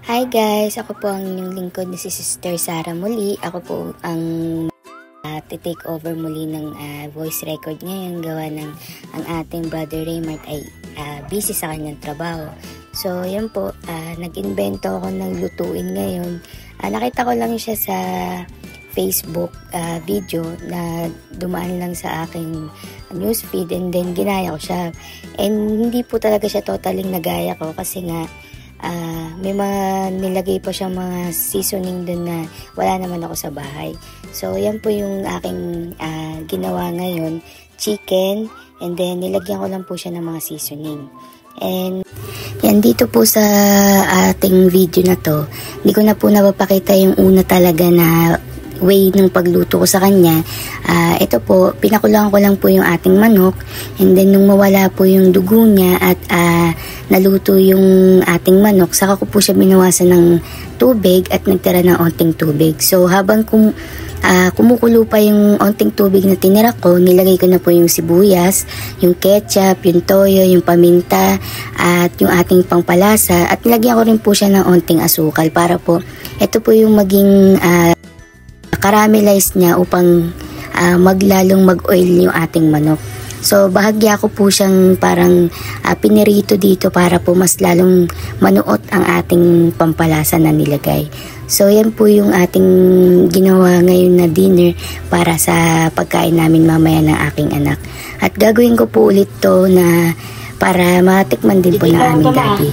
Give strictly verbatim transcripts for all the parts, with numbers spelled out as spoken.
Hi guys! Ako po ang inyong lingkod na si Sister Sarah muli. Ako po ang uh, take over muli ng uh, voice record ngayon. Gawa ng ang ating brother Raymart ay uh, busy sa kanyang trabaho. So yan po, uh, nag-invento ako ng lutuin ngayon. Uh, nakita ko lang siya sa Facebook uh, video na dumaan lang sa aking newsfeed and then ginaya ko siya. And hindi po talaga siya totally nagaya ko kasi nga Uh, may mga nilagay pa siyang mga seasoning dun na wala naman ako sa bahay. So yan po yung aking uh, ginawa ngayon, chicken, and then nilagyan ko lang po siya ng mga seasoning. And yan, dito po sa ating video na to, hindi ko na po napapakita yung una talaga na way ng pagluto ko sa kanya. Uh, ito po, pinakulang ko lang po yung ating manok, and then nung mawala po yung dugo niya at uh, naluto yung ating manok, saka ko po siya binawasan ng tubig at nagtira ng onting tubig. So habang kum, uh, kumukulo pa yung onting tubig na tinira ko, nilagay ko na po yung sibuyas, yung ketchup, yung toyo, yung paminta, at yung ating pangpalasa, at nilagyan ko rin po siya ng onting asukal para po ito po yung maging uh, caramelize niya upang uh, maglalong mag-oil yung ating manok. So bahagya ko po siyang parang uh, pinirito dito para po mas lalong manuot ang ating pampalasa na nilagay. So yan po yung ating ginawa ngayon na dinner para sa pagkain namin mamaya ng aking anak. At gagawin ko po ulit to na para matikman din po na aming daddy.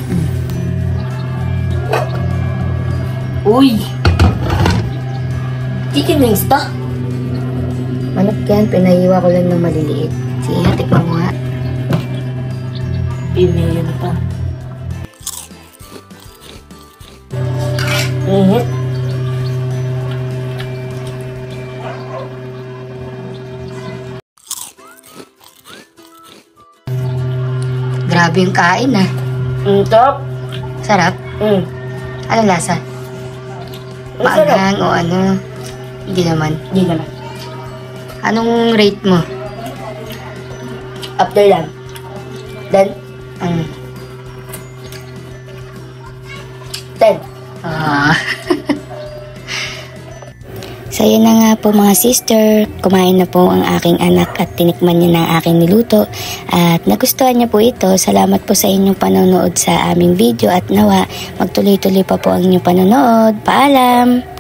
Uy! Chicken wings to? Manok yan, pinahiwa ko lang ng maliliit. Sige, tikman mo nga. Pinahiwa na pa. Mm-hmm. Grabe yung kain ah. Mm, top. Sarap? Mm. Ano lasa? Maagang o ano? Hindi naman. Hindi naman. Anong rate mo? After lang. Then, Um, ten. ah. So yun na nga po mga sister, kumain na po ang aking anak at tinikman niya na ang aking niluto at nagustuhan niya po ito. Salamat po sa inyong panonood sa aming video at nawa magtuloy-tuloy pa po ang inyong panonood. Paalam!